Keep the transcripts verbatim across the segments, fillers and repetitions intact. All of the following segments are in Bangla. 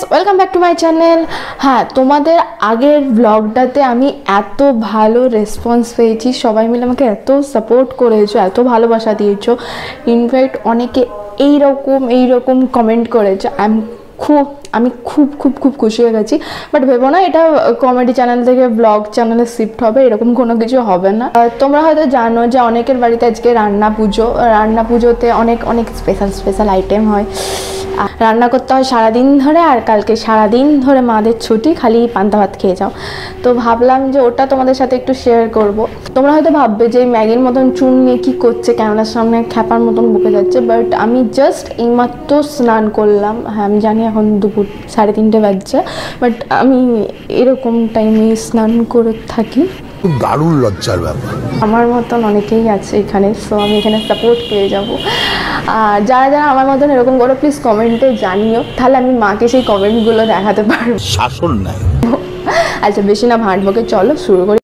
Welcome back to my channel. হ্যাঁ, তোমাদের আগের ব্লগটাতে আমি এত ভালো রেসপন্স পেয়েছি, সবাই মিলে আমাকে এত সাপোর্ট করেছো, এত ভালোবাসা দিয়েছো। ইনফ্যাক্ট অনেকে এইরকম এইরকম কমেন্ট করেছো। আই এম খুব আমি খুব খুব খুব খুশি হয়ে গেছি। বাট ভেবো না এটা কমেডি চ্যানেল থেকে ব্লগ চ্যানেলে শিফট হবে, এরকম কোনো কিছু হবে না। তোমরা হয়তো জানো যে অনেকের বাড়িতে আজকে রান্না পুজো, রান্না পুজোতে অনেক অনেক স্পেশাল স্পেশাল আইটেম হয়, রান্না করতে হয় সারাদিন ধরে। আর কালকে সারাদিন ধরে মাদের ছুটি, খালি পান্তা ভাত খেয়ে যাও। তো ভাবলাম যে ওটা তোমাদের সাথে একটু শেয়ার করব। তোমরা হয়তো ভাববে যে ম্যাগির মতন চুন নিয়ে কী করছে, ক্যামেরার সামনে খ্যাপার মতন বকে যাচ্ছে। বাট আমি জাস্ট এইমাত্র স্নান করলাম। হ্যাঁ, আমি জানি এখন দুপুর সাড়ে তিনটে বাজছে, বাট আমি এরকম টাইমে স্নান করে থাকি। খুব দারুণ লজ্জার ব্যাপার। আমার মতন অনেকেই আছে এখানে, সো আমি এখানে সাপোর্ট পেয়ে যাব। আর যারা যারা আমার মতন এরকম করে প্লিজ কমেন্টে জানিও, তাহলে আমি মাকে সেই কমেন্টগুলো দেখাতে পারবো। শাসন নাই। আচ্ছা, বেশি না ভাঁট বকে, চলো শুরু করি।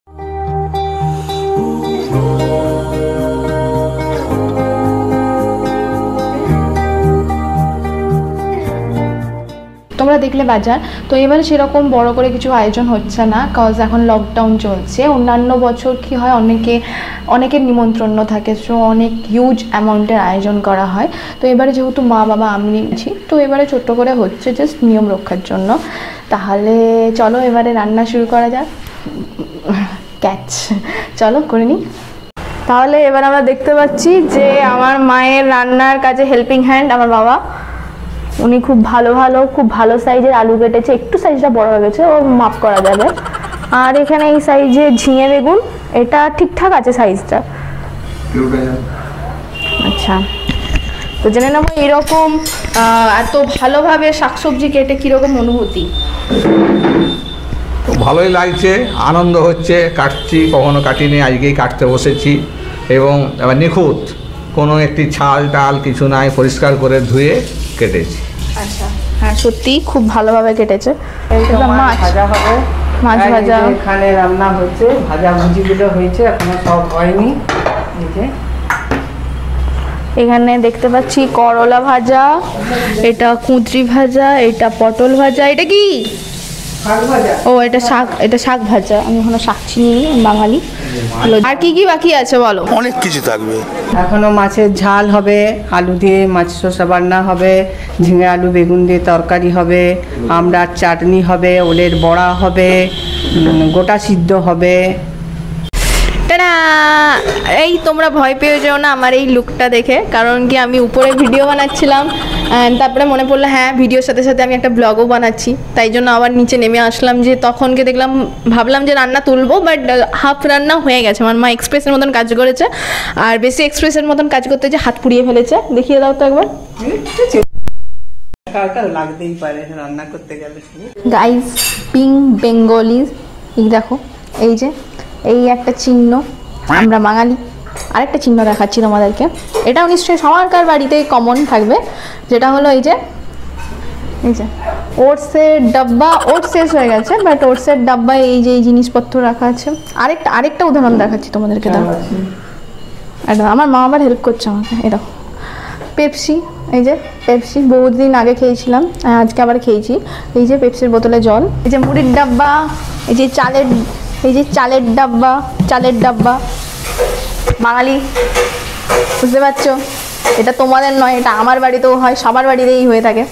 তোমরা দেখলে বাজার। তো এবারে সেরকম বড় করে কিছু আয়োজন হচ্ছে না, কজ এখন লকডাউন চলছে। অন্যান্য বছর কি হয়, অনেকে অনেকের নিমন্ত্রণ থাকে, সো অনেক হিউজ অ্যামাউন্টের আয়োজন করা হয়। তো এবারে যেহেতু মা বাবা আমি নিচ্ছি, তো এবারে ছোট্ট করে হচ্ছে, জাস্ট নিয়ম রক্ষার জন্য। তাহলে চলো এবারে রান্না শুরু করা যাক। ক্যাচ, চলো করে নিই। তাহলে এবার আমরা দেখতে পাচ্ছি যে আমার মায়ের রান্নার কাজে হেল্পিং হ্যান্ড আমার বাবা। উনি খুব ভালো ভালো খুব ভালো সাইজের আলু কেটেছে, একটু সাইজটা বড় হয়ে গেছে, ও মাপ করা যাবে। আর এখানে এই সাইজে ঝিঙে বেগুন, এটা ঠিকঠাক আছে সাইজটা। আচ্ছা, তো জেনে নেবো এরকম এত ভালোভাবে শাকসবজি কেটে কীরকম অনুভূতি। ভালোই লাগছে, আনন্দ হচ্ছে। কাটছি, কখনো কাটিনি, আজকেই কাটতে বসেছি। এবং এবার নিখুঁত, কোনো একটি ছাল টাল কিছু নাই, পরিষ্কার করে ধুয়ে কেটেছি। আচ্ছা, হ্যাঁ সত্যি খুব ভালোভাবে কেটেছে। মাছ ভাজা হবে, মাছ ভাজা এখানে রান্না হচ্ছে, ভাজা ভুজিগুলো হয়েছে, এখনো সব হয়নি। এখানে দেখতে পাচ্ছি করলা ভাজা, এটা কুঁদরি ভাজা, এটা পটল ভাজা, এটা কি ও এটা শাক, এটা শাক ভাজা। আমি এখনো শাক চিনি বাঙালি। আর কি কি বাকি আছে বলো? অনেক কিছু থাকবে এখনো। মাছের ঝাল হবে, আলু দিয়ে মাছ শসা বান্না হবে, ঝিঙে আলু বেগুন দিয়ে তরকারি হবে, আমড়ার চাটনি হবে, ওলের বড়া হবে, গোটা সিদ্ধ হবে। টানা, এই তোমরা ভয় পেয়ে যাও না আমার এই লুকটা দেখে, কারণ কি আমি উপরে ভিডিও বানাচ্ছিলাম, তারপরে মনে পড়লো হ্যাঁ ভিডিওর সাথে সাথে আমি একটা ব্লগও বানাচ্ছি, তাই জন্য আবার নিচে নেমে আসলাম। যে তখনকে দেখলাম, ভাবলাম যে রান্না তুলবো, বাট হাফ রান্না হয়ে গেছে। আমার মা এক্সপ্রেসের মতন কাজ করেছে, আর বেশি এক্সপ্রেসের মতন কাজ করতে যে হাত পুড়িয়ে ফেলেছে। দেখিয়ে দাও তো একবার। লাগতেই পারে রান্না করতে গেলে। গাইজ, পিঙ্ক বেঙ্গলি, এই দেখো, এই যে এই একটা চিহ্ন, আমরা বাঙালি। আরেকটা চিহ্ন দেখাচ্ছি তোমাদেরকে, এটাও নিশ্চয়ই সবারকার বাড়িতেই কমন থাকবে, যেটা হলো এই যে এই যে ওটসের ডাব্বা। ওটস শেষ হয়ে গেছে, বাট ওটসের ডাব্বায় এই যে এই জিনিসপত্র রাখা আছে। আরেকটা আরেকটা উদাহরণ দেখাচ্ছি তোমাদেরকে, দেখো এটা আমার মা আবার হেল্প করছে আমাকে। এটা পেপসি, এই যে পেপসি বহুদিন আগে খেয়েছিলাম, আজকে আবার খেয়েছি। এই যে পেপসির বোতলে জল, এই যে মুড়ির ডাব্বা, এই যে চালের এই যে চালের ডাব্বা, চালের ডাব্বা বাঙালি, বুঝতে পারছো? এটা তোমাদের নয়, এটা আমার বাড়িতেও হয়, সবার বাড়িতেই হয়ে থাকে।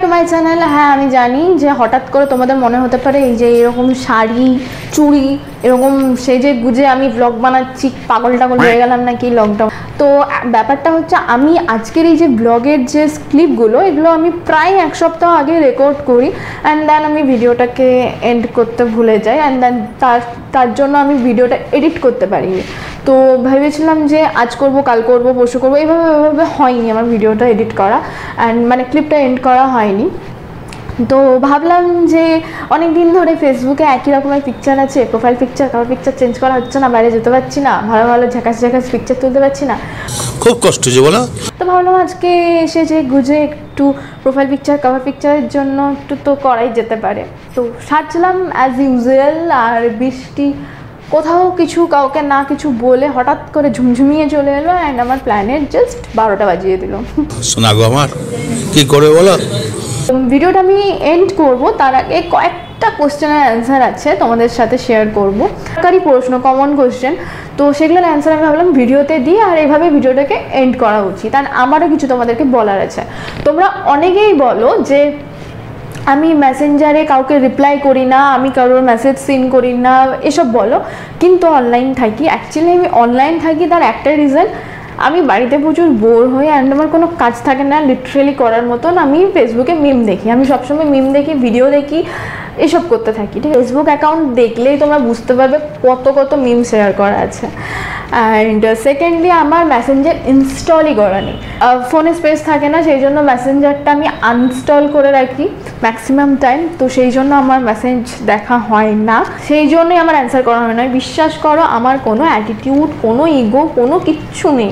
To my channel. হ্যাঁ আমি জানি যে হঠাৎ করে তোমাদের মনে হতে পারে এই যে এরকম শাড়ি চুড়ি এরকম সেজে গুজে আমি ব্লগ বানাচ্ছি, পাগল টাগল হয়ে গেলাম নাকি লকডাউন। তো ব্যাপারটা হচ্ছে আমি আজকের এই যে ব্লগের যে ক্লিপগুলো এগুলো আমি প্রায় এক সপ্তাহ আগে রেকর্ড করি, অ্যান্ড দেন আমি ভিডিওটাকে এন্ড করতে ভুলে যাই, অ্যান্ড দেন তার তার জন্য আমি ভিডিওটা এডিট করতে পারিনি। তো ভেবেছিলাম যে আজ করব, কাল করব, পরশু করবো, এইভাবে এভাবে হয়নি আমার ভিডিওটা এডিট করা, অ্যান্ড মানে ক্লিপটা এন্ড করা হয়নি। তো ভাবলাম যে অনেক দিন ধরে ফেসবুকে একই রকমের পিকচার আছে, প্রোফাইল পিকচার, কারোর পিকচার চেঞ্জ করা হচ্ছে না, বাইরে যেতে পারছি না, ভালো ভালো ঝাঁকাস ঝাঁকাস পিকচার তুলতে পারছি না, খুব কষ্ট যে বলো। তো ভাবলাম আজকে এসে যে গুজে একটু প্রোফাইল পিকচার কভার পিকচারের জন্য একটু তো করাই যেতে পারে। তো সাজলাম অ্যাজ ইউজুয়াল, আর বৃষ্টি কোথাও কিছু কাউকে না কিছু বলে হঠাৎ করে ঝুমঝুমিয়ে চলে এলো, অ্যান্ড আমার প্ল্যানের জাস্ট বারোটা বাজিয়ে দিল। শোনা গো আমার কি করে বলো। ভিডিওটা আমি এন্ড করব, তার আগে কয়েকটা কোশ্চেনের অ্যান্সার আছে তোমাদের সাথে শেয়ার করবো, সরকারি প্রশ্ন, কমন কোশ্চেন। তো সেগুলোর অ্যান্সার আমি ভাবলাম ভিডিওতে দিই, আর এইভাবে ভিডিওটাকে এন্ড করা উচিত। আর আমারও কিছু তোমাদেরকে বলার আছে। তোমরা অনেকেই বলো যে আমি মেসেঞ্জারে কাউকে রিপ্লাই করি না, আমি কারোর মেসেজ সিন করি না, এসব বলো, কিন্তু অনলাইন থাকি। অ্যাকচুয়ালি আমি অনলাইন থাকি তার একটা রিজন, আমি বাড়িতে প্রচুর বোর হই, অ্যান্ড আমার কোনো কাজ থাকে না লিটারেলি করার মতন। আমি ফেসবুকে মিম দেখি, আমি সবসময় মিম দেখি, ভিডিও দেখি, এসব করতে থাকি। ঠিক, ফেসবুক অ্যাকাউন্ট দেখলেই তোমরা বুঝতে পারবে কত কত মিম শেয়ার করা আছে। অ্যান্ড সেকেন্ডলি আমার মেসেঞ্জার ইনস্টলই করা নেই, ফোনে স্পেস থাকে না, সেই জন্য মেসেঞ্জারটা আমি আনস্টল করে রাখি ম্যাক্সিমাম টাইম। তো সেই জন্য আমার মেসেজ দেখা হয় না, সেই জন্যই আমার অ্যান্সার করা হয় না। বিশ্বাস করো আমার কোনো অ্যাটিটিউড, কোনো ইগো, কোনো কিচ্ছু নেই,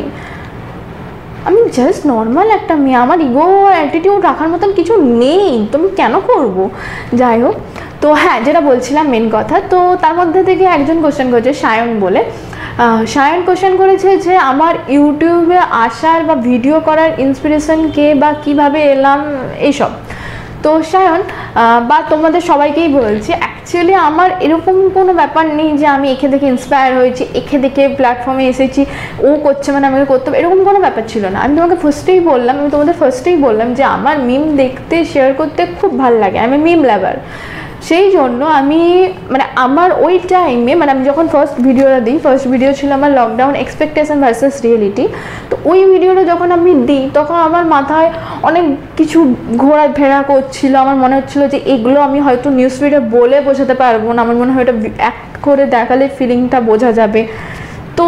আমি জাস্ট নর্মাল একটা মেয়ে, আমার ইগো অ্যাটিটিউড রাখার মতন কিছু নেই, তো আমি কেন করবো। যাই হোক, তো হ্যাঁ যেটা বলছিলাম মেন কথা, তো তার মধ্যে থেকে একজন কোশ্চেন করেছে সায়ন বলে, সায়ন কোশ্চেন করেছে যে আমার ইউটিউবে আসার বা ভিডিও করার ইন্সপিরেশন কে বা কিভাবে এলাম এইসব। তো সায়ন বা তোমাদের সবাইকেই বলছি, অ্যাকচুয়ালি আমার এরকম কোনো ব্যাপার নেই যে আমি একে দেখে ইন্সপায়ার হয়েছি, একে দেখে প্ল্যাটফর্মে এসেছি, ও করছে মানে আমাকে করতে হবে, এরকম কোনো ব্যাপার ছিল না। আমি তোমাকে ফার্স্টেই বললাম, আমি তোমাদের ফার্স্টেই বললাম যে আমার মিম দেখতে, শেয়ার করতে খুব ভালো লাগে, আমি মিম লাভার। সেই জন্য আমি মানে আমার ওই টাইমে মানে আমি যখন ফার্স্ট ভিডিওটা দিই, ফার্স্ট ভিডিও ছিল আমার লকডাউন এক্সপেকটেশন ভার্সেস রিয়েলিটি। তো ওই ভিডিওটা যখন আমি দিই তখন আমার মাথায় অনেক কিছু ঘোরা ফেরা করছিল, আমার মনে হচ্ছিলো যে এগুলো আমি হয়তো নিউজ ফিডে বলে বোঝাতে পারবো না, আমার মনে হয় এটা অ্যাক্ট করে দেখালে ফিলিংটা বোঝা যাবে। তো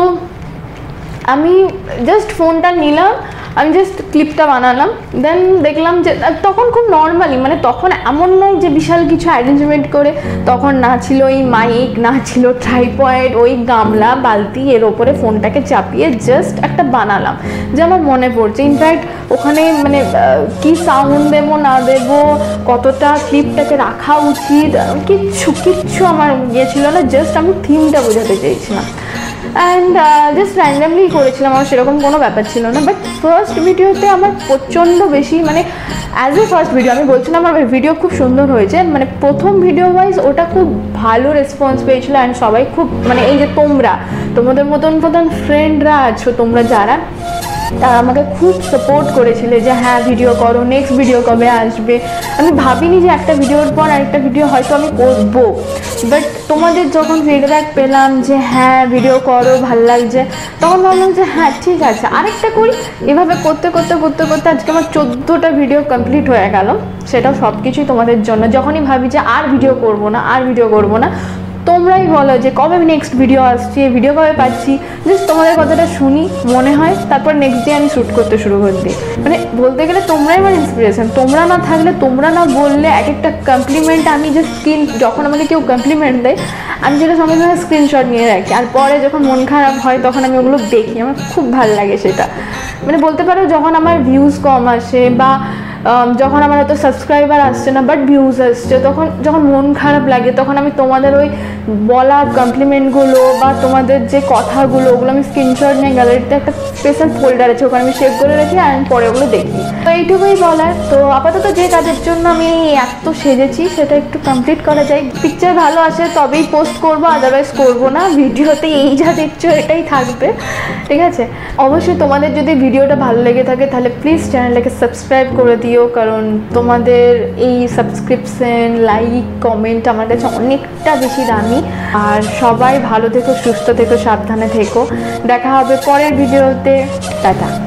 আমি জাস্ট ফোনটা নিলাম, আমি জাস্ট ক্লিপটা বানালাম, দেন দেখলাম যে তখন খুব নর্মালি, মানে তখন এমন নয় যে বিশাল কিছু অ্যারেঞ্জমেন্ট করে, তখন না ছিল এই মাইক, না ছিল ট্রাইপয়েড, ওই গামলা বালতি, এর ওপরে ফোনটাকে চাপিয়ে জাস্ট একটা বানালাম যে আমার মনে পড়ছে। ইনফ্যাক্ট ওখানে মানে কি সাউন্ড দেবো না দেবো, কতটা ক্লিপটাকে রাখা উচিত, কিচ্ছু কিচ্ছু আমার ইয়ে ছিল না, জাস্ট আমি থিমটা বোঝাতে চেয়েছিলাম, অ্যান্ড জাস্ট র্যান্ডামলি করেছিলাম, আমার সেরকম কোনো ব্যাপার ছিল না। বাট ফার্স্ট ভিডিওতে আমার প্রচণ্ড বেশি মানে অ্যাজ এ ফার্স্ট ভিডিও আমি বলছি না আমার ভিডিও খুব সুন্দর হয়েছে, মানে প্রথম ভিডিও ওয়াইজ ওটা খুব ভালো রেসপন্স পেয়েছিল, অ্যান্ড সবাই খুব মানে এই যে তোমরা তোমাদের মতন মতন ফ্রেন্ডরা আছো তোমরা যারা, তারা আমাকে খুব সাপোর্ট করেছিলে যে হ্যাঁ ভিডিও করো, নেক্সট ভিডিও কবে আসবে। আমি ভাবিনি যে একটা ভিডিওর পর আরেকটা ভিডিও হয়তো আমি করবো, বাট তোমাদের যখন ফিডব্যাক পেলাম যে হ্যাঁ ভিডিও করো ভাল লাগছে, তখন ভাবলাম যে হ্যাঁ ঠিক আছে আরেকটা করি। এভাবে করতে করতে করতে করতে আজকে আমার চোদ্দোটা ভিডিও কমপ্লিট হয়ে গেল, সেটাও সব কিছুই তোমাদের জন্য। যখনই ভাবি যে আর ভিডিও করবো না আর ভিডিও করবো না, তোমরাই বলো যে কবে নেক্সট ভিডিও আসছে, ভিডিও কবে পাচ্ছি, জাস্ট তোমাদের কথাটা শুনি মনে হয়, তারপর নেক্সট ডে আমি শ্যুট করতে শুরু করে দিই। মানে বলতে গেলে তোমরাই আমার ইন্সপিরেশন, তোমরা না থাকলে, তোমরা না বললে, এক একটা কমপ্লিমেন্ট আমি যে স্ক্রিন, যখন আমাকে কেউ কমপ্লিমেন্ট দেয় আমি যেটা সঙ্গে সঙ্গে স্ক্রিনশট নিয়ে রাখি, আর পরে যখন মন খারাপ হয় তখন আমি ওগুলো দেখি, আমার খুব ভালো লাগে সেটা। মানে বলতে পারো যখন আমার ভিউজ কম আসে বা যখন আমার হয়তো সাবস্ক্রাইবার আসছে না বাট ভিউজ আসছে, তখন যখন মন খারাপ লাগে তখন আমি তোমাদের ওই বলা কমপ্লিমেন্টগুলো বা তোমাদের যে কথাগুলো ওগুলো আমি স্ক্রিনশট নিয়ে গ্যালারিতে একটা স্পেশাল ফোল্ডার আছে ওখানে আমি সেভ করে রাখি, আর পরে ওগুলো দেখি। তো এইটুকুই বলার। তো আপাতত যে কাজের জন্য আমি এত সেজেছি সেটা একটু কমপ্লিট করা যায়, পিকচার ভালো আসে তবেই পোস্ট করবো, আদারওয়াইজ করবো না। ভিডিওতে এই যা দেখছো এটাই থাকবে, ঠিক আছে। অবশ্যই তোমাদের যদি ভিডিওটা ভালো লেগে থাকে তাহলে প্লিজ চ্যানেলটাকে সাবস্ক্রাইব করে দিও। দিও, কারণ তোমাদের এই সাবস্ক্রিপশন, লাইক, কমেন্ট আমার কাছে অনেকটা বেশি দামি। আর সবাই ভালো থেকো, সুস্থ থেকো, সাবধানে থেকো। দেখা হবে পরের ভিডিওতে। টাটা।